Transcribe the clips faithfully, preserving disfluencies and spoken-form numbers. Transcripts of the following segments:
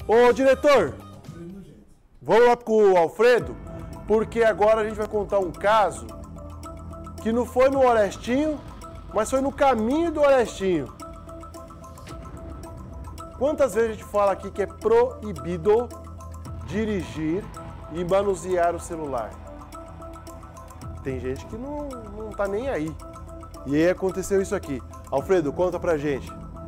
Ô, diretor, vamos lá com o Alfredo, porque agora a gente vai contar um caso que não foi no Orestinho, mas foi no caminho do Orestinho. Quantas vezes a gente fala aqui que é proibido dirigir e manusear o celular? Tem gente que não, não tá nem aí. E aí aconteceu isso aqui. Alfredo, conta pra gente.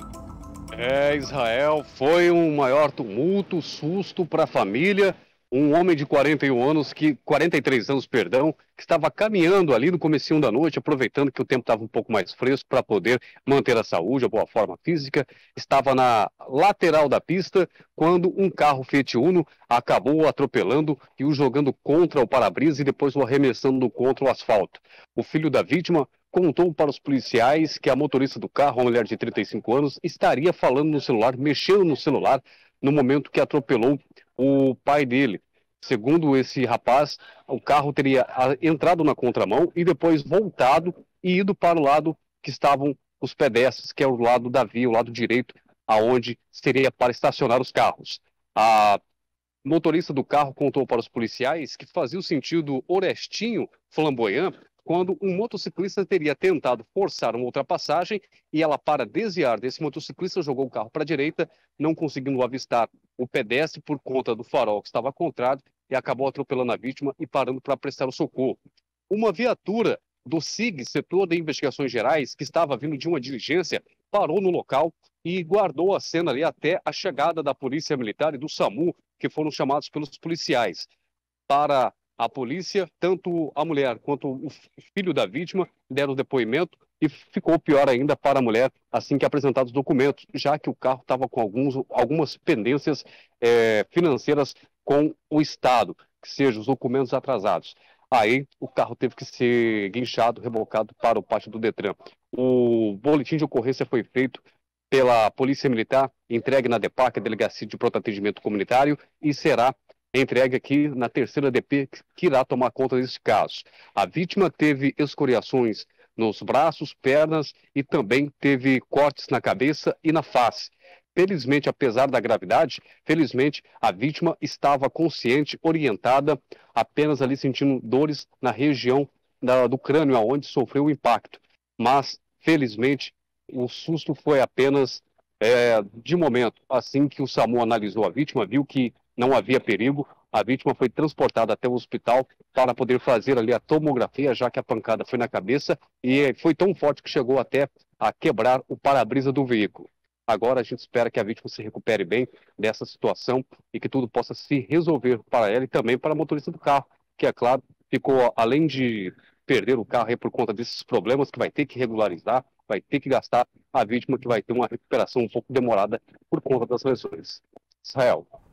É, Israel, foi um maior tumulto, susto para a família. Um homem de quarenta e um anos, que, quarenta e três anos, perdão, que estava caminhando ali no comecinho da noite, aproveitando que o tempo estava um pouco mais fresco para poder manter a saúde, a boa forma física. Estava na lateral da pista quando um carro Fiat Uno acabou atropelando e o jogando contra o para-brisa e depois o arremessando contra o asfalto. O filho da vítima contou para os policiais que a motorista do carro, uma mulher de trinta e cinco anos, estaria falando no celular, mexendo no celular, no momento que atropelou o pai dele. Segundo esse rapaz, o carro teria entrado na contramão e depois voltado e ido para o lado que estavam os pedestres, que é o lado da via, o lado direito, aonde seria para estacionar os carros. A motorista do carro contou para os policiais que fazia o sentido Orestinho-Flamboyant, quando um motociclista teria tentado forçar uma ultrapassagem e ela, para desviar desse motociclista, jogou o carro para a direita, não conseguindo avistar o pedestre por conta do farol que estava contrário e acabou atropelando a vítima e parando para prestar o socorro. Uma viatura do S I G, Setor de Investigações Gerais, que estava vindo de uma diligência, parou no local e guardou a cena ali até a chegada da Polícia Militar e do SAMU, que foram chamados pelos policiais. Para a polícia, tanto a mulher quanto o filho da vítima deram depoimento e ficou pior ainda para a mulher assim que apresentados os documentos, já que o carro estava com alguns, algumas pendências é, financeiras com o Estado, que sejam os documentos atrasados. Aí o carro teve que ser guinchado, rebocado para o pátio do Detran. O boletim de ocorrência foi feito pela Polícia Militar, entregue na DEPAC, a Delegacia de Pronto Atendimento Comunitário, e será entregue aqui na terceira D P, que irá tomar conta desse caso. A vítima teve escoriações nos braços, pernas e também teve cortes na cabeça e na face. Felizmente, apesar da gravidade, felizmente a vítima estava consciente, orientada, apenas ali sentindo dores na região da, do crânio, onde sofreu o impacto. Mas, felizmente, o susto foi apenas é, de momento. Assim que o SAMU analisou a vítima, viu que não havia perigo, a vítima foi transportada até o hospital para poder fazer ali a tomografia, já que a pancada foi na cabeça e foi tão forte que chegou até a quebrar o para-brisa do veículo. Agora a gente espera que a vítima se recupere bem dessa situação e que tudo possa se resolver para ela e também para a motorista do carro, que, é claro, ficou, além de perder o carro aí por conta desses problemas, que vai ter que regularizar, vai ter que gastar, a vítima que vai ter uma recuperação um pouco demorada por conta das lesões. Israel.